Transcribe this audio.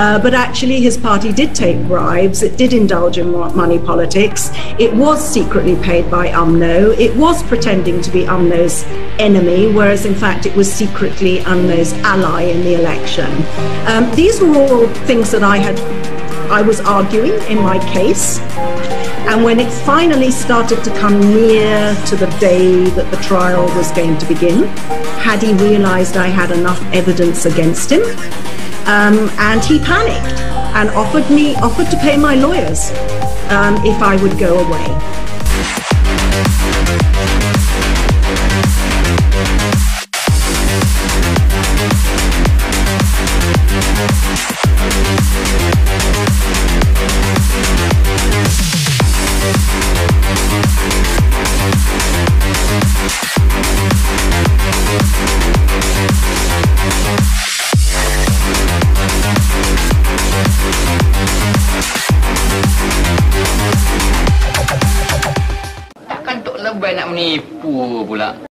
But actually his party did take bribes, it did indulge in money politics, it was secretly paid by UMNO, it was pretending to be UMNO's enemy, whereas in fact it was secretly UMNO's ally in the election. These were all things that I was arguing in my case. And when it finally started to come near to the day that the trial was going to begin, Hadi realised I had enough evidence against him, and he panicked and offered to pay my lawyers if I would go away. Lebih nak menipu pula.